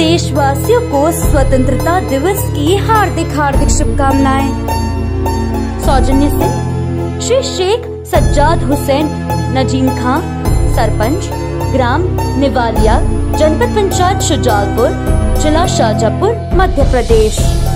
देशवासियों को स्वतंत्रता दिवस की हार्दिक हार्दिक शुभकामनाएं। सौजन्य से श्री शेख सज्जाद हुसैन नजीम खां, सरपंच, ग्राम निवालिया, जनपद पंचायत शुजालपुर, जिला शाजापुर, मध्य प्रदेश।